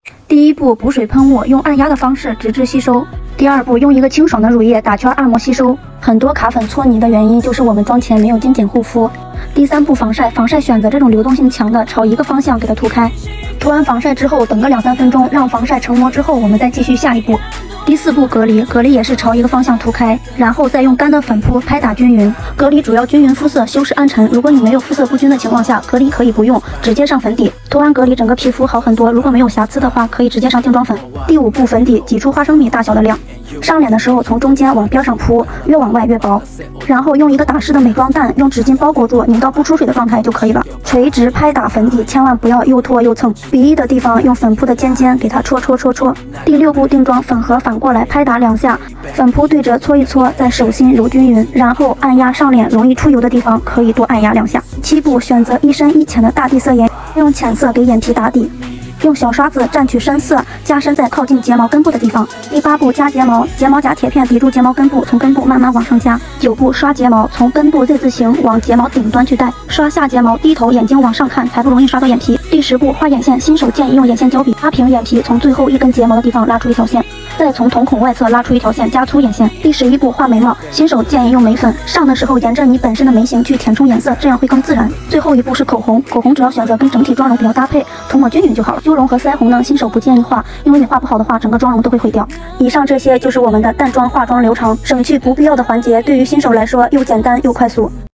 第一步，补水喷雾，用按压的方式直至吸收。第二步，用一个清爽的乳液打圈按摩吸收。很多卡粉搓泥的原因就是我们妆前没有精简护肤。第三步，防晒，防晒选择这种流动性强的，朝一个方向给它涂开。涂完防晒之后，等个2、3分钟，让防晒成膜之后，我们再继续下一步。第四步，隔离，隔离也是朝一个方向涂开，然后再用干的粉扑拍打均匀。隔离主要均匀肤色，修饰暗沉。如果你没有肤色不均的情况下，隔离可以不用，直接上粉底。涂完隔离，整个皮肤好很多。如果没有瑕疵的话，可以直接上定妆粉。第5步，粉底，挤出花生米大小的量。上脸的时候从中间往边上铺，越往外越薄。然后用一个打湿的美妆蛋，用纸巾包裹住，拧到不出水的状态就可以了。垂直拍打粉底，千万不要又拖又蹭。鼻翼的地方用粉扑的尖尖给它戳。第6步，定妆，粉盒反过来拍打2下，粉扑对折搓一搓，在手心揉均匀，然后按压上脸容易出油的地方，可以多按压2下。7步，选择一深一浅的大地色颜，用浅色给眼皮打底。用小刷子蘸取深色，加深在靠近睫毛根部的地方。第8步，加睫毛，睫毛夹铁片抵住睫毛根部，从根部慢慢往上加。9步，刷睫毛，从根部 Z 字形往睫毛顶端去带，刷下睫毛，低头眼睛往上看，才不容易刷到眼皮。第10步，画眼线，新手建议用眼线胶笔拉平眼皮，从最后一根睫毛的地方拉出一条线，再从瞳孔外侧拉出一条线，加粗眼线。第11步，画眉毛，新手建议用眉粉，上的时候沿着你本身的眉形去填充颜色，这样会更自然。最后一步是口红，口红只要选择跟整体妆容比较搭配，涂抹均匀就好了。修容和腮红呢，新手不建议画，因为你画不好的话，整个妆容都会毁掉。以上这些就是我们的淡妆化妆流程，省去不必要的环节，对于新手来说又简单又快速。